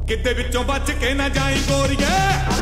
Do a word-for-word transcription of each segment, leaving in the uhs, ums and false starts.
किते विचों बच के ना जाई गोरिए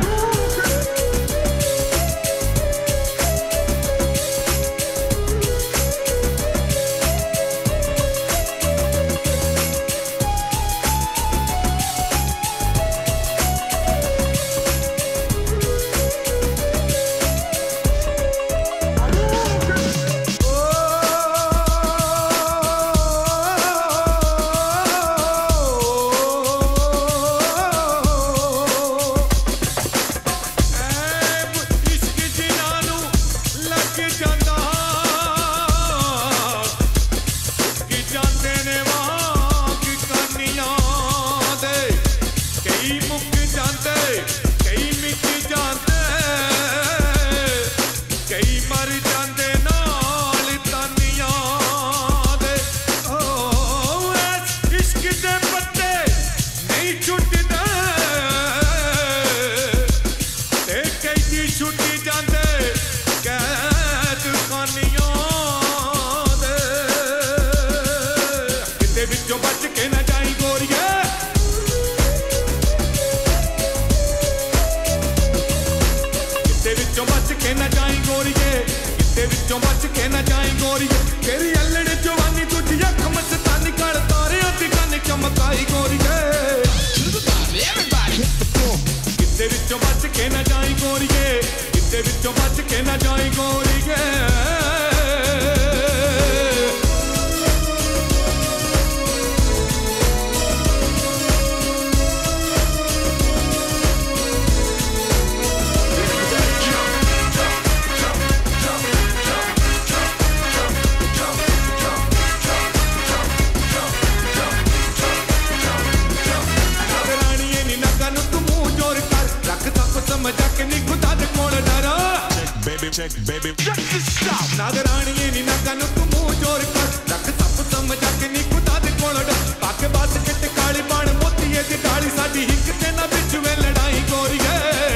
check, baby. Check this out. नागराणिये नी नागनु तू मुंह जोर कर रख सब समझा के नी खुदा दे कोल डर पाके बात के काली बाण मोतीए दी डाली साडी हिक ते ना विच वे लड़ाई गोरीए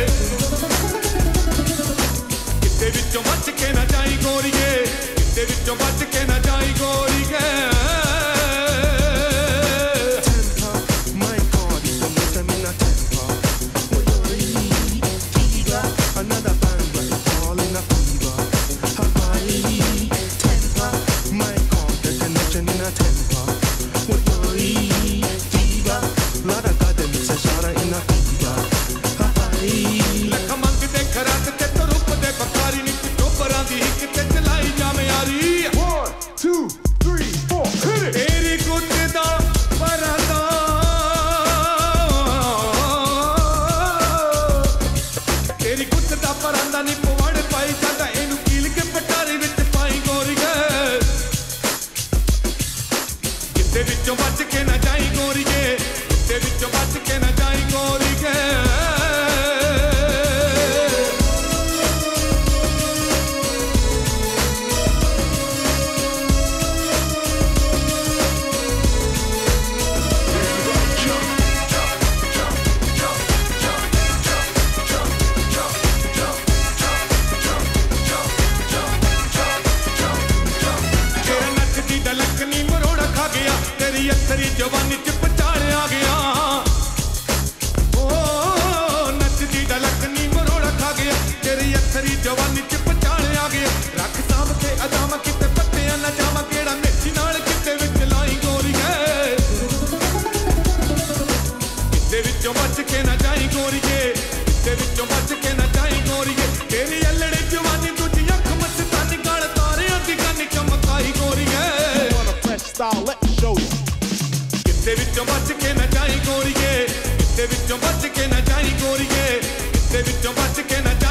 किते विचों बच के ना जाई गोरीए किते विचों बच के ना जाई गोरीए जवानी च पचाड़ आ गया ओ नचदी डलकनी मरोड़ा खा गया तेरी अथरी जवानी च पचाड़ आ गया रख साहब के अदामा किते पत्ते ना जावा केड़ा मेथी नाल किते विच लाई गोरीए किते विचों बच के ना जाई गोरीए किते विचों बच के ना जाई गोरीए तेरी अल्लड़ी जवानी दूजी अख मस्तानी गल तारियां दी गन चमकाई गोरीए Let me show you. किते विचों बच के ना जाई गोरीए किते विचों बच के ना जाई गोरीए किते विचों बच के ना